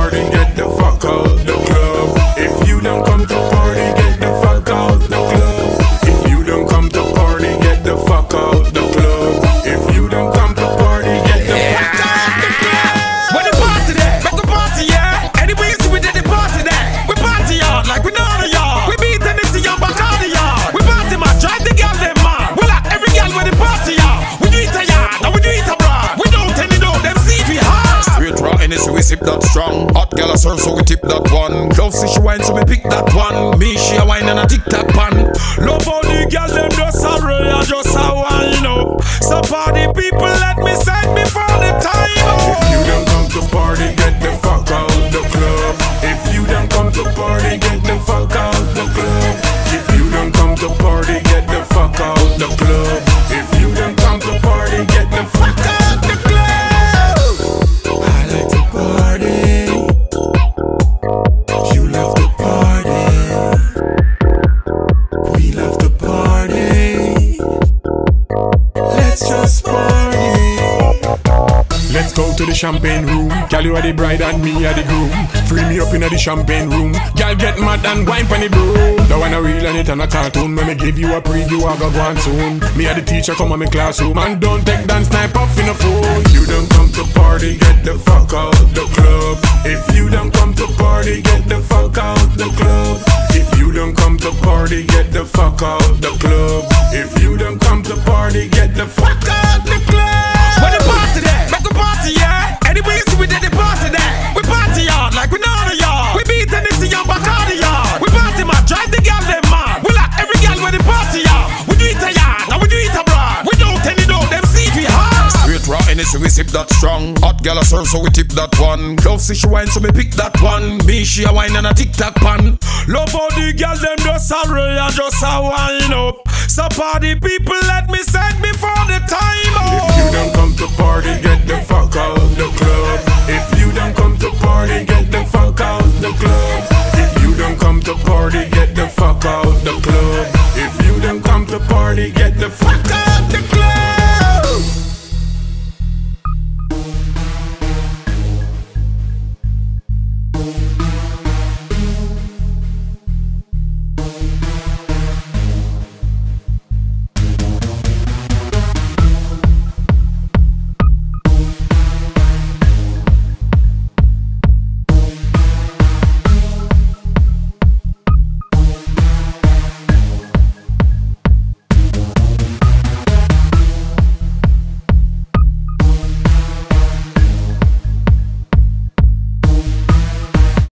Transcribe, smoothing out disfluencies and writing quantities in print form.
party, get the fuck out the club. If you don't come to party, get the fuck out the club. If you don't come to party, get the fuck out the club. If you don't come to party, get the fuck out the club. When the party there, make the party, yeah. Anyway, see we did the party there. We party hard like we know the yard. We beat Tennessee and Bacardi yard. We party man, drive the girl them man. We like every girl with the party yard. We do it a yard and we do it abroad. We don't tell you know them see we hard. Straight raw Hennessy, we sip that strong. Hot girl a serve, so we tip that one. Love see she wine, so we pick that one. Me, she a wine and a tic tac pan. Love all the girl them just a roll and just a wine up. So party people, let me say before the time up. If you don't come to party, get the fuck out the club. If you don't come to party, get the fuck out the club. If you don't come to party, get the fuck out the club. If you don't come to party, get the fuck out the club. I like to party. You love to party. We love to party. Let's just party. Let's go to the champagne room. Girl, you are the bride and me are the groom. Free me up in the champagne room. Girl, get mad and wine pon the broom. Now when I reel on it on a cartoon, when me give you a preview, I go on soon. Me are the teacher, come on me classroom. And don't take dance, snipe off in a phone. If you don't come to party, get the fuck out the club. If you don't come to party, get the fuck out the club. If you don't come to party, get the fuck out the club. If you don't come to party, get the fuck out the club. When the party there, make the party, yeah. Anyway, see we did the party there. We party hard like we know the yard. We beat Tennessee and Bacardi yard. We party man, drive the girl them man. We like every girl with the party yard. We do it a yard and we do it abroad. We don't tell you know them see we hard. Straight raw Hennessy, we sip that strong. Hot girl a serve, so we tip that one. Love see she wine, so we pick that one. Me, she a wine and a tic tac pan. Love all the girl them just a roll and just a wine up. So party people, let me say before the time up. If you don't come to party, get the fuck out the club. If you don't come to party, get the fuck out the club. If you don't come to party, get the fuck out the club. If you don't come to party, get the fuck